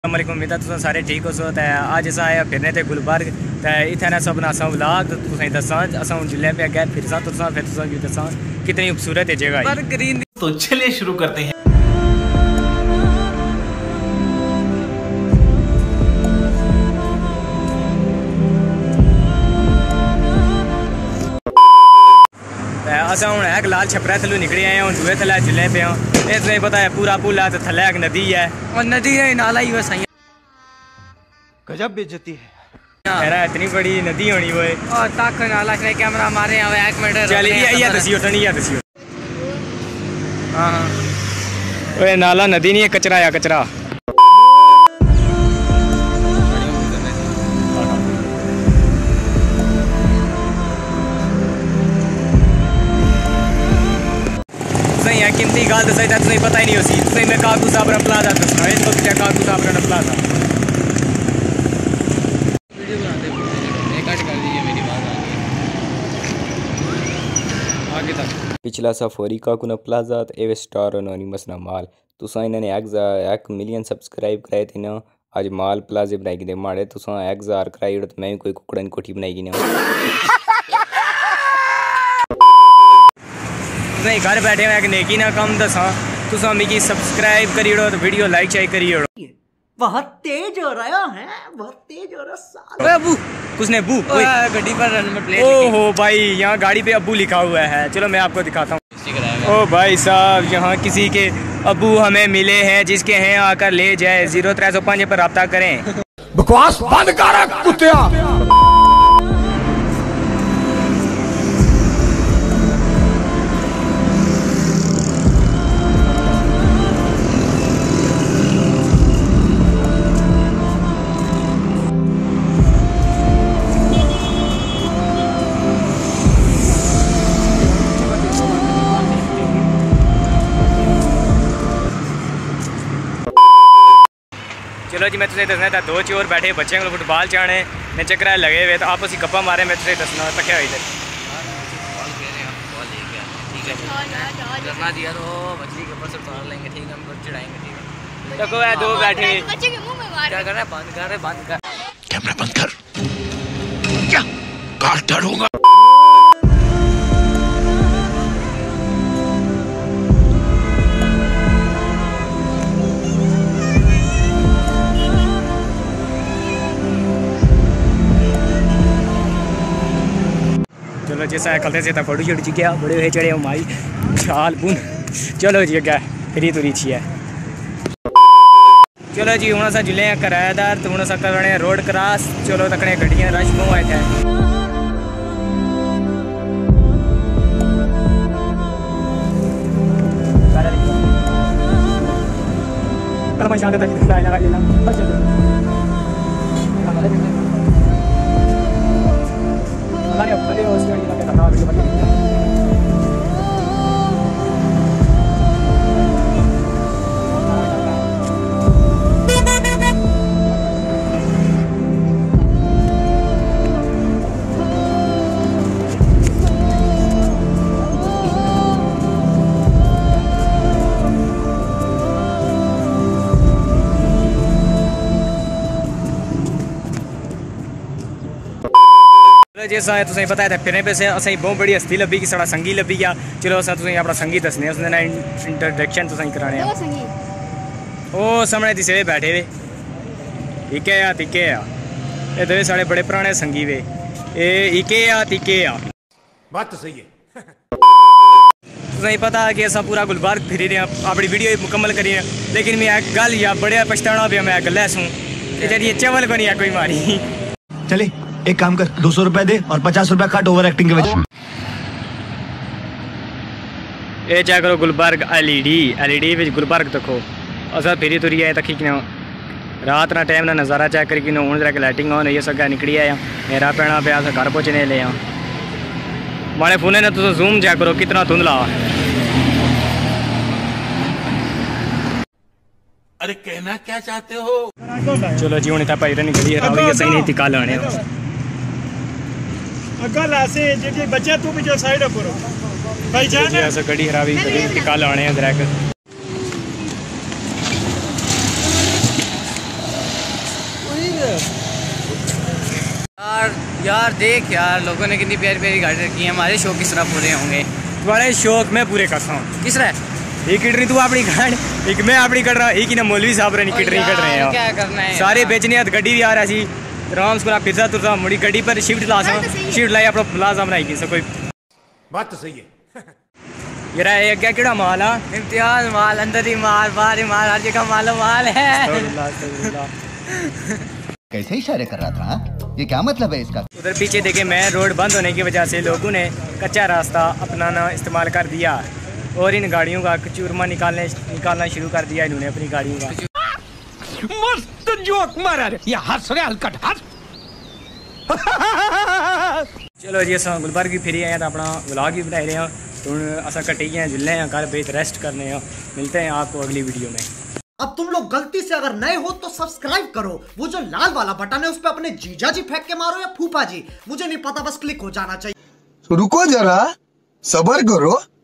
अस्सलामुअलैकुम। उम्मीद है तुम सारे ठीक हो। सो अज अस आए फिरने ते गुलबर्ग ते इत्थै सब अस व्लॉग तुसें दस्सां अस हूँ जिले पे अग्गै फिर तुसें भी दस्सां कितनी खूबसूरत है जगह है। तो चलिए शुरू करते हैं। अस हूँ एक लाल छपरा थलू निकले आए हूँ दूए थले जिले पे हाँ। ये तुम्हें पता है पूरा पुल है तो थले एक नदी है और नदी है नाला ही बस। गजब बेइज्जती है यार, इतनी बड़ी नदी होनी वो और तक नाला से कैमरा मारे हैं 1 मिनट चल ये दसियो टनी या दसियो। हाँ ओए नाला नदी नहीं है, कचरा या कचरा। सही कीमती गल दस तुम्हें पता ही नहीं हो सी तुम्हें मैं काकू साहब ने प्लाजा दसना इसको क्या काकू साहब ने प्लाजा पिछला सफोरी काकूना प्लाजा एवे स्टार एनोनिमस ना माल तुसा इन्होंने 1 मिलियन सब्सक्राइब कराए थे ना। आज माल प्लाजे बनाई दे माड़े तुसा 1000 कराई तो मैं भी कोई कुकड़न कोठी बनाई ना। तुसा घर बैठे हुए नेकी ना कम दसा तुसा मिगी सब्सक्राइब करी ओड़ो तो वीडियो लाइक शाइक करी ओड़ो। बहुत तेज हो रहा है, बहुत तेज हो रहा है। अबू किसने अबू गड्डी पर नंबर प्लेट ओहो भाई यहाँ गाड़ी पे अबू लिखा हुआ है। चलो मैं आपको दिखाता हूँ। ओ भाई साहब यहाँ किसी के अबू हमें मिले हैं जिसके हैं आकर ले जाए 0305 पर रब्ता करें। बकवास बंद कर कुत्तिया। चलो जी मैं तुझे दसना था 2 चोर बैठे बच्चे को फुटबॉल चाने ने चक्कर लगे हुए तो आपस ही गप्पा मारे। मैं तुझे दसना तक इधर दिया तो मछली के ऊपर से उतार लेंगे, ठीक है, हम चढ़ाएंगे, ठीक है। देखो ये 2 बैठे क्या कर रहे हैं? बंद कर कैमरा बंद कर। क्या काट डालूंगा। चलो जैसा कलते से फोटो शूट जी गया बड़े हुए चढ़े माई शाल बुन। चलो जी अग्गे फिरी तुरी छी है। चलो जी हूँ अस जुले किराएदार तो हूँ अस करने रोड क्रॉस। चलो तकने गड्डियां रश बहुत आए थे। जैसा है तुसें पता है फिरने पे से असें बहुत बड़ी हस्ती लब्भी कि साड़ा संगी लब्भी गया। चलो अस तुसें अपना संगी दसने उसने ना इंट्रोडक्शन तुसें कराने ओ सामने दिसे बैठे वे इके आ ये दो साढ़े बड़े पुराने संगी वे ए इके आ बात तो सही है। तुसें पता है कि अस पूरा गुलबर्ग फिरी रहे हैं अपनी वीडियो मुकम्मल करी रहे हैं। लेकिन मैं एक गल या बड़े पछताना पे मैं गल सूँ जरिए चवल को नहीं है कोई मारी। चले एक काम कर 200 रुपए दे और 50 रुपए काट ओवर एक्टिंग के वजह। ये क्या करो गुलबर्ग एलईडी विच गुलबर्ग देखो असा फिरी तुरी आए तक रात ना टाइम ना नज़ारा चेक करके हूँ जरा लाइटिंग ऑन ये सब निकली आया मेरा पैना पे अस घर पहुँचने ले माड़े फोने ने तुम जूम चेक करो कितना धुंधला। अरे कहना क्या चाहते हो। चलो जी हूँ इतना भाई रनी गली है सही नहीं टिका लाने गल ऐसे जी बच्चा तू भी जो साइड करो भाई जान ऐसा गड्डी खराबी निकाल आने हैं ग्रैक यार देख यार, लोगों ने कितनी प्यारी प्यारी गाड़ी रखी है, हमारे शौक किस तरह पूरे होंगे? तुम्हारे शौक मैं पूरे करता हूँ। किस तरह? ये किट रही तू अपनी गाड़ी, एक मैं अपनी कट रहा, एक ना मौलवी साहब रही किट रही कट रहे हैं। क्या करना है सारे बेचने हैं, गड्डी भी आ रहा सी आराम से फिरसा तुरसा मुड़ी गड्डी पर शिफ्ट ला शिफ्ट लाई अपना प्लाजा बनाई की कोई बात तो सही है। ये रहा है क्या केड़ा माल आ? इम्तियाज माल, अंदर ही माल, बाहर ही माल, हर जगह मालो माल है। कैसे इशारे कर रहा था हा? ये क्या मतलब है इसका? उधर पीछे देखे मैं रोड बंद होने की वजह से लोगों ने कच्चा रास्ता अपनाना इस्तेमाल कर दिया और इन गाड़ियों का चूरमा निकालना शुरू कर दिया इन्होंने अपनी गाड़ियों का। मस्त जोक मारा रे, ये हंस रहे हलकट हंस। चलो जी अस गुलबर्ग भी फिरी आए तो अपना व्लॉग भी बनाए रहे हैं, तो असा कटी हैं जुल्ले हैं कल बेत रेस्ट करने हैं। मिलते हैं आपको अगली वीडियो में। अब तुम लोग गलती से अगर नए हो तो सब्सक्राइब करो, वो जो लाल वाला बटन है उस पर अपने जीजा जी फेंक के मारो या फूफा जी, मुझे नहीं पता, बस क्लिक हो जाना चाहिए। रुको जरा, सब्र करो।